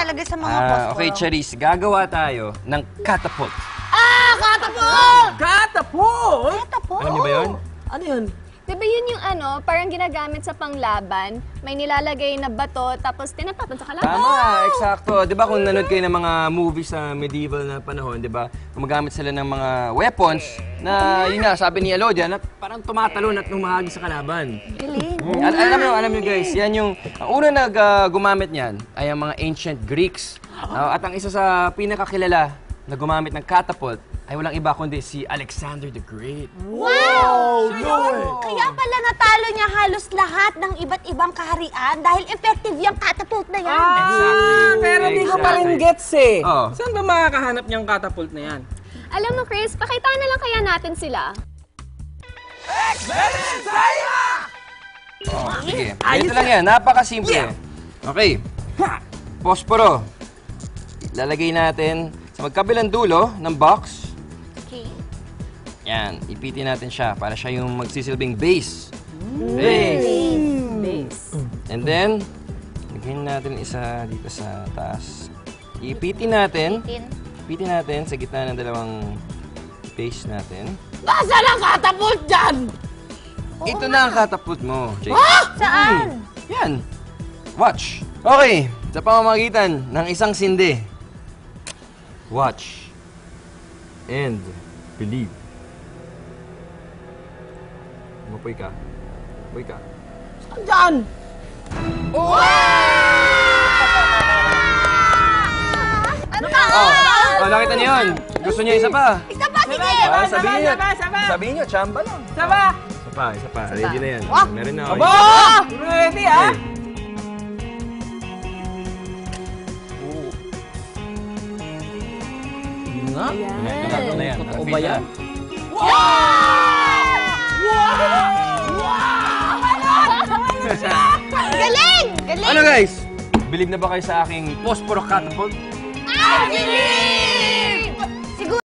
nilalagay sa mga posporo? Okay, Charisse, gagawa tayo ng catapult. Catapult! Catapult? Catapult? Alam niyo ba yun? Ano yun? Diba yun yung parang ginagamit sa panglaban, may nilalagay na bato, tapos tinatapon sa kalaban. Tama, eksakto. Di ba kung nanood kayo ng mga movies sa medieval na panahon, di ba? Gumagamit sila ng mga weapons na, yun nga, sabi ni Alodia, na parang tumatalon at humahagi sa kalaban. Galing. Alam niyo guys, yan yung, ang una gumamit niyan ay ang mga ancient Greeks. At ang isa sa pinakakilala na gumamit ng catapult ay walang iba kundi si Alexander the Great. Wow! Kaya pala natalo niya halos lahat ng iba't ibang kaharian dahil effective yung catapult na yan. Pero di ko pa rin gets eh. Oh. Saan ba makakahanap niyang catapult na yan? Alam mo, Chris, pakita na lang kaya natin sila. Sige, ito lang yan, napakasimple. Okay, posporo. Lalagay natin sa magkabilang dulo ng box. Okay. Yan, ipitin natin siya para siya yung magsisilbing base. Base. And then, lagyan natin isa dito sa taas. Ipitin natin sa gitna ng dalawang base natin. Nasaan ang catapult dyan? Ito na ang catapult mo, Jake. Saan? Yan. Watch. Okay, sa pamamagitan ng isang sindi. Watch. And believe. Mapoy ka. Mapoy ka. Saan dyan? Ano ka? Oh, nakita niyo yun. Gusto niyo isa pa? Isa pa, sige! Sabihin niyo. Saba. Sabihin niyo, chamba lang. Saba! Isa pa. Ready na yan. Meron na. Aba! Ready ah! Nga? Ito na yan. Totoo ba yan? Galing! Galing! Ano guys? Believe na ba kayo sa aking posporo catapult? I believe!